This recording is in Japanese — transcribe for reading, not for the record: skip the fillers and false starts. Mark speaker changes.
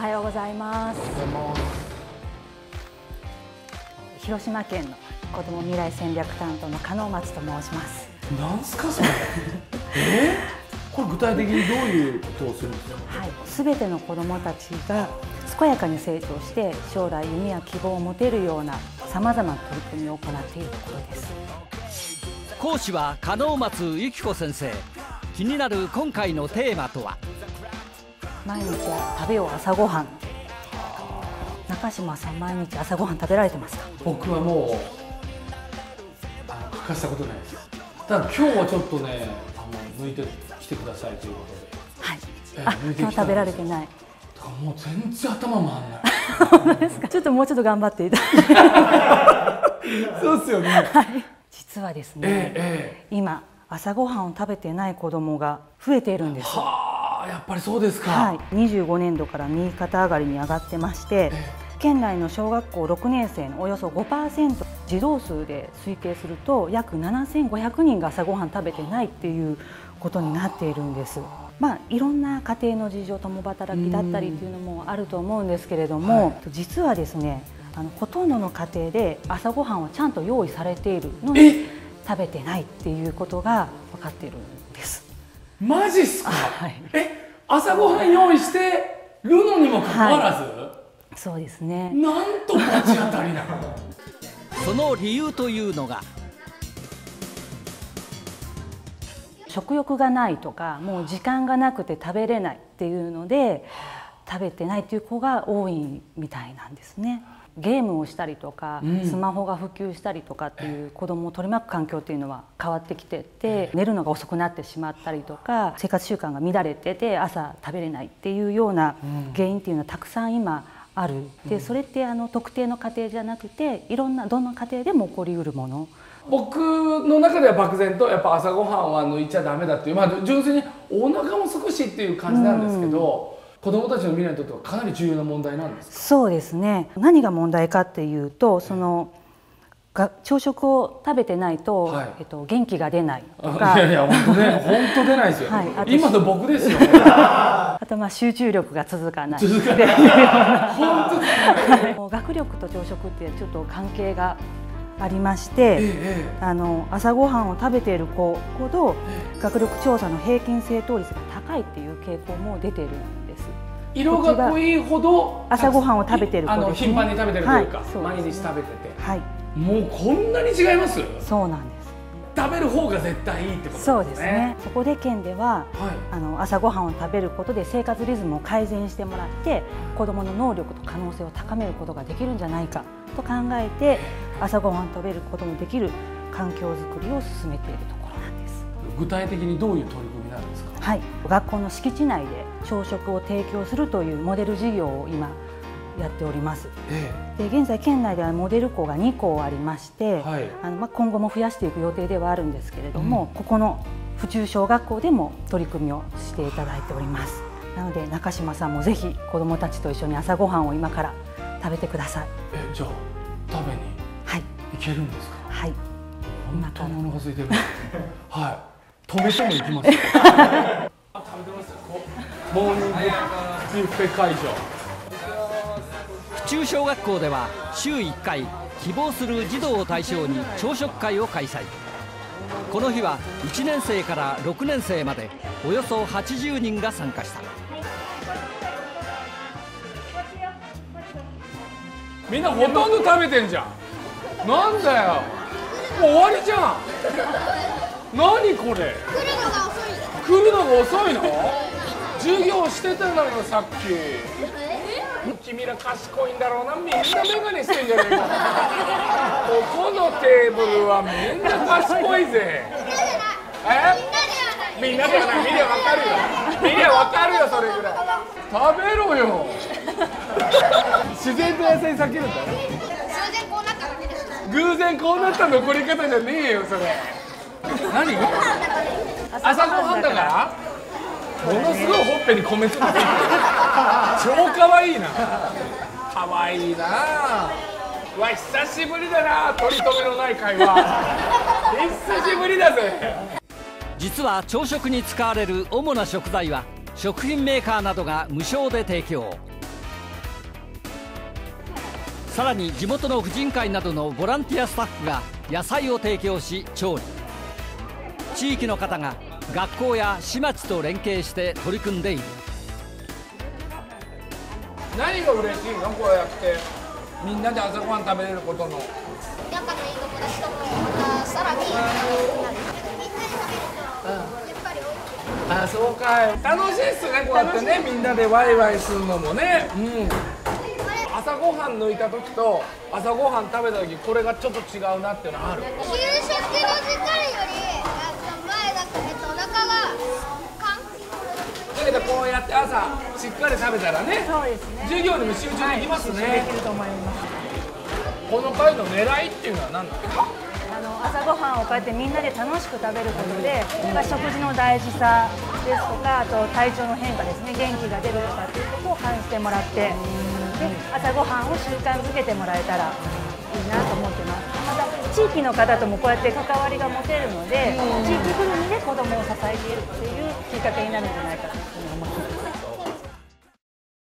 Speaker 1: はようございます。広島県の子ども未来戦略担当の加納松と申します。
Speaker 2: なんすかそれこれ具体的にどういうことをするんですか？
Speaker 1: はい、すべての子どもたちが健やかに成長して将来夢や希望を持てるようなさまざまな取り組みを行っているところです。
Speaker 3: 講師は加納松由紀子先生。気になる今回のテーマとは、
Speaker 1: 毎日食べよう朝ごはん。中島さん、毎日朝ごはん食べられてますか？
Speaker 2: 僕はもう欠かしたことないです。ただ今日はちょっとね抜いてきてくださいということで、
Speaker 1: あ、今日食べられてない。
Speaker 2: もう全然頭回んない
Speaker 1: 本当ですか？ちょっともうちょっと頑張っていただいて
Speaker 2: そうですよね、
Speaker 1: はい、実はですね、今朝ごはんを食べてない子どもが増えているんです。
Speaker 2: はあ、やっぱりそうですか。
Speaker 1: はい、25年度から右肩上がりに上がってまして、県内の小学校6年生のおよそ 5%、児童数で推計すると約7500人が朝ごはん食べてないっていうことになっているんです。まあ、いろんな家庭の事情、共働きだったりっていうのもあると思うんですけれども、実はですね、ほとんどの家庭で朝ごはんはちゃんと用意されているのに食べてないっていうことが分かっているんです。
Speaker 2: マジっすか？
Speaker 1: はい、
Speaker 2: 朝ごはん用意してるのにもかかわらず、
Speaker 1: そうですね。
Speaker 2: なんと罰当たりなの
Speaker 3: その理由というのが、
Speaker 1: 食欲がないとか、もう時間がなくて食べれないっていうので食べてないっていう子が多いみたいなんですね。ゲームをしたりとか、スマホが普及したりとかっていう子どもを取り巻く環境っていうのは変わってきてて、寝るのが遅くなってしまったりとか、生活習慣が乱れてて朝食べれないっていうような原因っていうのはたくさん今ある。でそれって特定の家庭じゃなくて、どんな家庭でも起こりうるもの。
Speaker 2: 僕の中では漠然とやっぱ朝ごはんは抜いちゃダメだっていう、純粋にお腹も少しっていう感じなんですけど、子どもたちの未来にとってはかなり重要な問題なんですか？
Speaker 1: そうですね。何が問題かっていうと、朝食を食べてないと、元気が出ないとか、
Speaker 2: いや本当ね、本当出ないですよ、今の僕ですよ
Speaker 1: あと集中力が続かないっていうような学力と朝食ってちょっと関係がありまして、朝ごはんを食べている子ほど学力調査の平均正答率が高いっていう傾向も出てるんです。
Speaker 2: 色が濃いほど
Speaker 1: 朝ごはんを食べている子ですね。
Speaker 2: 頻繁に食べてるというか、毎日食べてて、もうこんなに違います？そうなんです。食べる方が絶対いいってことですね。
Speaker 1: そうですね。そこで県では、朝ごはんを食べることで生活リズムを改善してもらって、子どもの能力と可能性を高めることができるんじゃないかと考えて、朝ごはんを食べることもできる環境づくりを進めているところなんです。
Speaker 2: 具体的にどういう取り組みなんですか？
Speaker 1: はい、学校の敷地内で朝食を提供するというモデル事業を今やっております。で現在県内ではモデル校が2校ありまして、今後も増やしていく予定ではあるんですけれども、ここの府中小学校でも取り組みをしていただいております。なので中島さんもぜひ子どもたちと一緒に朝ごはんを今から食べてください。
Speaker 2: じゃあ食べに行けるんですか？はい。本当にお腹空いてる。はい。止めても行きます。食べてます。モーニングビュッフェ会場。
Speaker 3: 府中小学校では週1回希望する児童を対象に朝食会を開催。この日は1年生から6年生までおよそ80人が参加した。
Speaker 2: みんなほとんど食べてんじゃん。なんだよ、もう終わりじゃん。何これ、来るのが遅いの？授業してただろさっき。君ら賢いんだろうな、みんなメガネしてんじゃねえか。ここのテーブルはみんな賢いぜ。みんなではない、見りゃわかるよ。見りゃわかるよ、それぐらい。食べろよ。自然と野菜避けるんだね。偶然こうなった残り方じゃねえよ、それ。何？朝ごはんだから？ものすごいほっぺに米粒ついてる。超かわいいな。かわいいな。わ、久しぶりだな、取り留めのない会話。久しぶりだぜ。
Speaker 3: 実は朝食に使われる主な食材は食品メーカーなどが無償で提供。 さらに地元の婦人会などのボランティアスタッフが野菜を提供し調理。地域の方が学校や市町と連携して取り組んでいる。
Speaker 2: 何が嬉しいのこうやってみんなで朝ごはん食べれることの。
Speaker 4: 仲のいい友達ともまたさらにみんなで食べるとやっぱり美味しい。
Speaker 2: あ、そうかい。楽しいっすねこうやってねみんなでワイワイするのもね。朝ごはん抜いた時と朝ごはん食べた時これがちょっと違うなっていうのはある。
Speaker 4: 給食の時間より前だとお腹が
Speaker 2: だけどこうやって朝しっかり食べたらね、
Speaker 1: そうですね。
Speaker 2: 授業にも集中できますね。
Speaker 1: できると思います。
Speaker 2: この会の狙いっていうのは何なんですか。
Speaker 1: 朝ごはんをこうやってみんなで楽しく食べることで、食事の大事さですとか、あと体調の変化ですね、元気が出るとかっていうことを感じてもらって、で朝ごはんを習慣づけてもらえたらいいなと思ってます。また地域の方ともこうやって関わりが持てるので、地域ぐるみで子どもを支えているっていうきっかけになるんじゃないかというふうに思います。